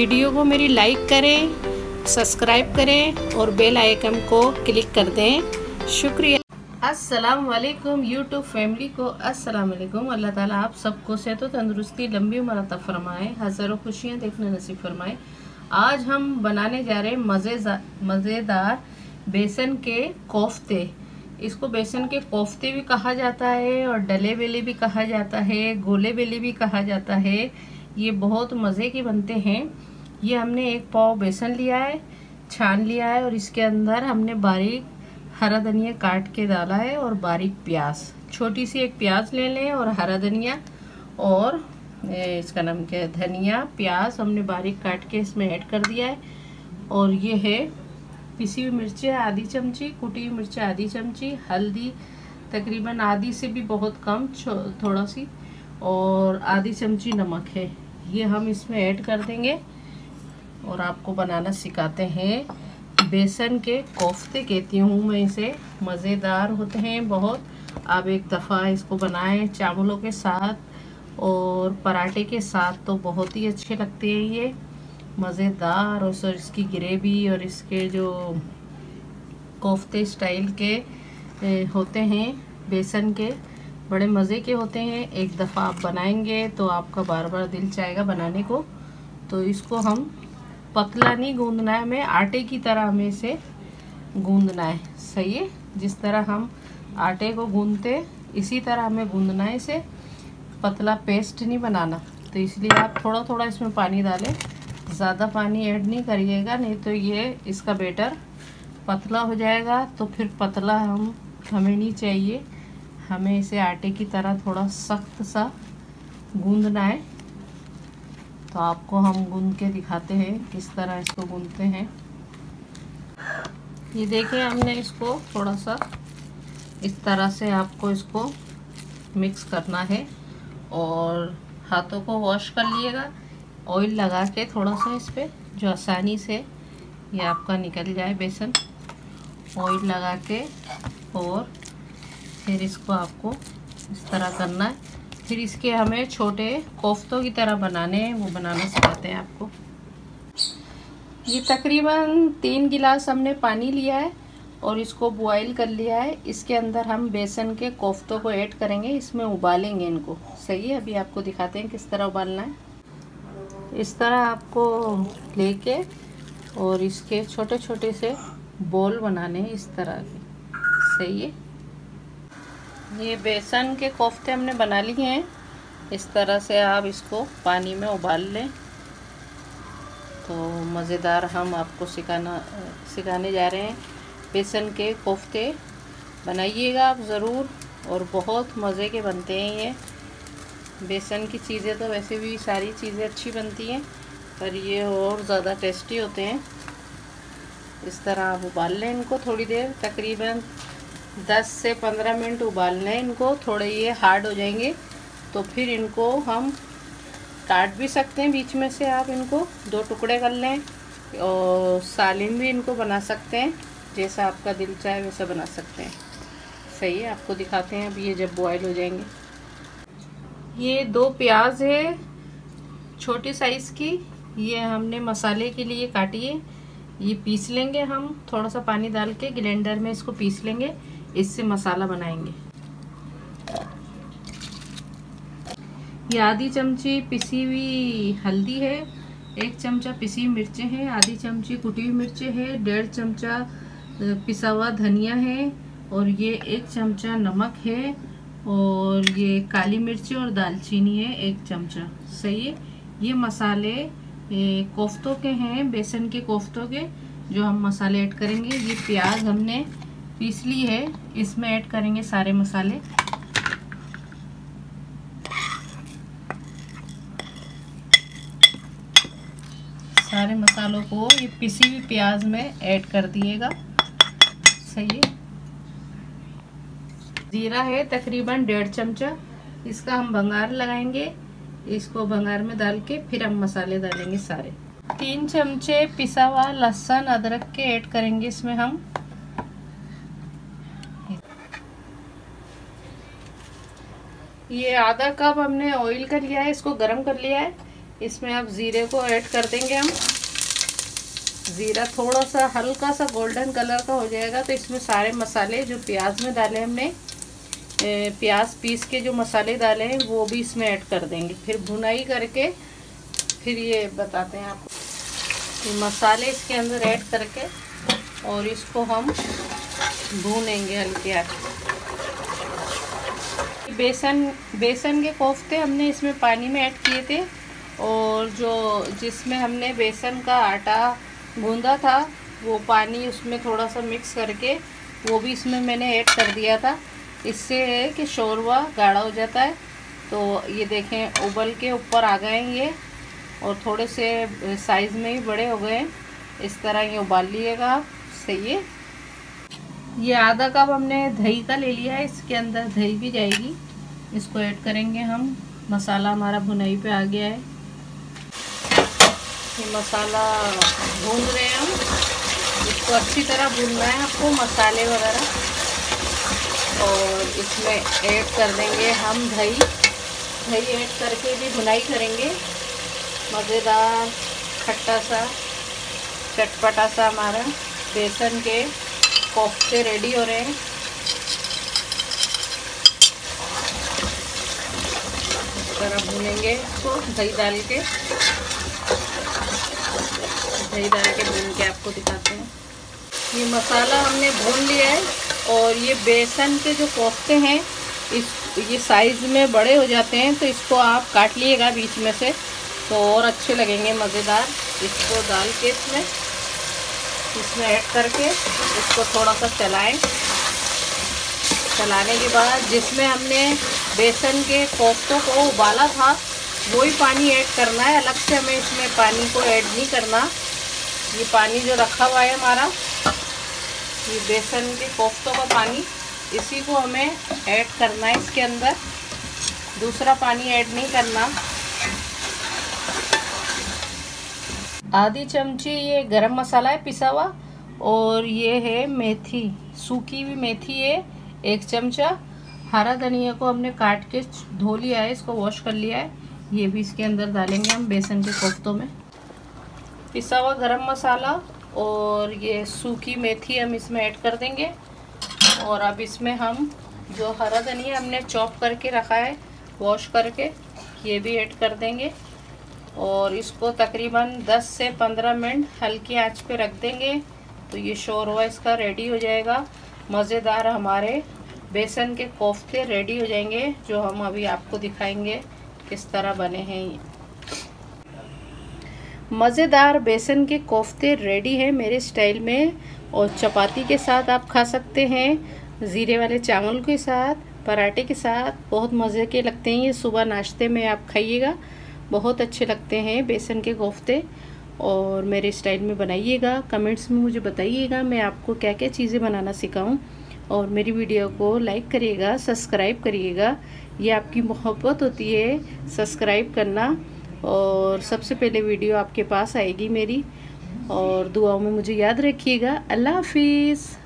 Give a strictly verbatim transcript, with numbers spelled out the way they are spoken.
Video को मेरी like करें, सब्सक्राइब करें और बेल आइकन को क्लिक कर दें। शुक्रिया। अस्सलाम वालेकुम यूट्यूब फैमिली को अस्सलाम वालेकुम। अल्लाह ताला आप सबको सेहत तंदुरुस्ती लंबी उम्र अता फरमाए, हज़ारों खुशियाँ देखना नसीब फरमाए। आज हम बनाने जा रहे हैं मज़े मज़ेदार बेसन के कोफ्ते। इसको बेसन के कोफ्ते भी कहा जाता है और डले बेले भी कहा जाता है, गोले बेले भी कहा जाता है। ये बहुत मज़े के बनते हैं। ये हमने एक पाव बेसन लिया है, छान लिया है और इसके अंदर हमने बारीक हरा धनिया काट के डाला है और बारीक प्याज, छोटी सी एक प्याज ले लें और हरा धनिया और इसका नाम क्या है धनिया प्याज हमने बारीक काट के इसमें ऐड कर दिया है। और ये है पिसी हुई मिर्ची आधी चमची, कुटी हुई मिर्ची आधी चमची, हल्दी तकरीबन आधी से भी बहुत कम थोड़ा सी, और आधी चमची नमक है। ये हम इसमें ऐड कर देंगे और आपको बनाना सिखाते हैं। बेसन के कोफ्ते कहती हूँ मैं इसे, मज़ेदार होते हैं बहुत। आप एक दफ़ा इसको बनाएं चावलों के साथ और पराठे के साथ तो बहुत ही अच्छे लगते हैं ये, मज़ेदार। और सर इसकी ग्रेवी और इसके जो कोफ्ते स्टाइल के होते हैं बेसन के, बड़े मज़े के होते हैं। एक दफ़ा आप बनाएंगे तो आपका बार बार दिल चाहेगा बनाने को। तो इसको हम पतला नहीं गूंदना है, हमें आटे की तरह हमें इसे गूंदना है। सही है, जिस तरह हम आटे को गूंदते इसी तरह हमें गूंदना है इसे, पतला पेस्ट नहीं बनाना। तो इसलिए आप थोड़ा थोड़ा इसमें पानी डालें, ज़्यादा पानी ऐड नहीं करिएगा, नहीं तो ये इसका बैटर पतला हो जाएगा। तो फिर पतला हम हमें नहीं चाहिए, हमें इसे आटे की तरह थोड़ा सख्त सा गूंदना है। तो आपको हम गूंद के दिखाते हैं किस तरह इसको गूंदते हैं। ये देखें, हमने इसको थोड़ा सा इस तरह से आपको इसको मिक्स करना है और हाथों को वॉश कर लिएगा ऑयल लगा के थोड़ा सा इस पर, जो आसानी से ये आपका निकल जाए बेसन। ऑयल लगा के और फिर इसको आपको इस तरह करना है। फिर इसके हमें छोटे कोफ्तों की तरह बनाने हैं, वो बनाना सिखाते हैं आपको। ये तकरीबन तीन गिलास हमने पानी लिया है और इसको बॉईल कर लिया है। इसके अंदर हम बेसन के कोफ्तों को ऐड करेंगे, इसमें उबालेंगे इनको। सही है, अभी आपको दिखाते हैं किस तरह उबालना है। इस तरह आपको लेके और इसके छोटे छोटे से बॉल बनाने हैं इस तरह के। सही है, ये बेसन के कोफ्ते हमने बना लिए हैं। इस तरह से आप इसको पानी में उबाल लें। तो मज़ेदार हम आपको सिखाना सिखाने जा रहे हैं बेसन के कोफ्ते। बनाइएगा आप ज़रूर, और बहुत मज़े के बनते हैं ये। बेसन की चीज़ें तो वैसे भी सारी चीज़ें अच्छी बनती हैं, पर ये और ज़्यादा टेस्टी होते हैं। इस तरह आप उबाल लें इनको थोड़ी देर, तकरीबन दस से पंद्रह मिनट उबालना है इनको। थोड़े ये हार्ड हो जाएंगे तो फिर इनको हम काट भी सकते हैं, बीच में से आप इनको दो टुकड़े कर लें और सालिन भी इनको बना सकते हैं, जैसा आपका दिल चाहे वैसा बना सकते हैं। सही है, आपको दिखाते हैं अभी ये जब बॉयल हो जाएंगे। ये दो प्याज है छोटी साइज़ की, ये हमने मसाले के लिए काटी है। ये पीस लेंगे हम, थोड़ा सा पानी डाल के ग्राइंडर में इसको पीस लेंगे, इससे मसाला बनाएंगे। ये आधी चमची पिसी हुई हल्दी है, एक चमचा पिसी हुई मिर्चें हैं, आधी चमची कुटी हुई मिर्चें हैं, डेढ़ चमचा पिसा हुआ धनिया है, और ये एक चमचा नमक है, और ये काली मिर्ची और दालचीनी है एक चमचा। सही है, ये मसाले ये कोफ्तों के हैं, बेसन के कोफ्तों के जो हम मसाले ऐड करेंगे। ये प्याज हमने पीस ली है, इसमें ऐड करेंगे सारे मसाले। सारे मसालों को ये पिसी हुई प्याज में ऐड कर दिएगा। सही है, जीरा है तकरीबन डेढ़ चमचा, इसका हम भंगार लगाएंगे। इसको भंगार में डाल के फिर हम मसाले डालेंगे सारे। तीन चमचे पिसा हुआ लहसुन अदरक के ऐड करेंगे इसमें हम। ये आधा कप हमने ऑयल का लिया है, इसको गरम कर लिया है। इसमें अब ज़ीरे को ऐड कर देंगे हम। ज़ीरा थोड़ा सा हल्का सा गोल्डन कलर का हो जाएगा तो इसमें सारे मसाले जो प्याज में डाले हमने, प्याज पीस के जो मसाले डाले हैं वो भी इसमें ऐड कर देंगे। फिर भुनाई करके फिर ये बताते हैं आपको। ये मसाले इसके अंदर ऐड करके और इसको हम भूनेंगे हल्के आंच पे। बेसन बेसन के कोफ्ते हमने इसमें पानी में ऐड किए थे और जो जिसमें हमने बेसन का आटा गूंदा था वो पानी उसमें थोड़ा सा मिक्स करके वो भी इसमें मैंने ऐड कर दिया था। इससे है कि शोरबा गाढ़ा हो जाता है। तो ये देखें उबल के ऊपर आ गए हैं ये, और थोड़े से साइज़ में ही बड़े हो गए हैं। इस तरह ये उबाल लिएगा आप, सही है। ये आधा कप हमने दही का ले लिया है, इसके अंदर दही भी जाएगी, इसको ऐड करेंगे हम। मसाला हमारा भुनाई पे आ गया है। ये मसाला भून रहे हैं हम, इसको अच्छी तरह भूनना है आपको, मसाले वगैरह। और इसमें ऐड कर देंगे हम दही। दही ऐड करके भी भुनाई करेंगे। मज़ेदार खट्टा सा चटपटा सा हमारा बेसन के कोफ्ते रेडी हो रहे हैं। इस तरह भूनेंगे इसको दही डाल के। दही डाल के भून के आपको दिखाते हैं। ये मसाला हमने भून लिया है और ये बेसन के जो कोफ्ते हैं इस ये साइज़ में बड़े हो जाते हैं, तो इसको आप काट लिएगा बीच में से तो और अच्छे लगेंगे, मज़ेदार। इसको डाल के इसमें इसमें ऐड करके इसको थोड़ा सा चलाएं। चलाने के बाद जिसमें हमने बेसन के कोफ्तों को उबाला था वही पानी ऐड करना है। अलग से हमें इसमें पानी को ऐड नहीं करना। ये पानी जो रखा हुआ है हमारा, ये बेसन के कोफ्तों का पानी, इसी को हमें ऐड करना है इसके अंदर। दूसरा पानी ऐड नहीं करना। आधी चमची ये गरम मसाला है पिसा हुआ, और ये है मेथी, सूखी हुई मेथी है एक चमचा। हरा धनिया को हमने काट के धो लिया है, इसको वॉश कर लिया है, ये भी इसके अंदर डालेंगे हम बेसन के कोफ्तों में। पिसा हुआ गरम मसाला और ये सूखी मेथी हम इसमें ऐड कर देंगे। और अब इसमें हम जो हरा धनिया हमने चॉप करके रखा है वॉश करके, ये भी ऐड कर देंगे। और इसको तकरीबन दस से पंद्रह मिनट हल्की आंच पे रख देंगे तो ये शोरबा इसका रेडी हो जाएगा। मज़ेदार हमारे बेसन के कोफ्ते रेडी हो जाएंगे, जो हम अभी आपको दिखाएंगे किस तरह बने हैं। ये मज़ेदार बेसन के कोफ्ते रेडी हैं मेरे स्टाइल में, और चपाती के साथ आप खा सकते हैं, ज़ीरे वाले चावल के साथ, पराठे के साथ। बहुत मज़े के लगते हैं ये, सुबह नाश्ते में आप खाइएगा, बहुत अच्छे लगते हैं बेसन के कोफ्ते। और मेरे स्टाइल में बनाइएगा, कमेंट्स में मुझे बताइएगा मैं आपको क्या क्या चीज़ें बनाना सिखाऊं। और मेरी वीडियो को लाइक करिएगा, सब्सक्राइब करिएगा, ये आपकी मोहब्बत होती है सब्सक्राइब करना। और सबसे पहले वीडियो आपके पास आएगी मेरी, और दुआओं में मुझे याद रखिएगा। अल्लाह हाफिज़।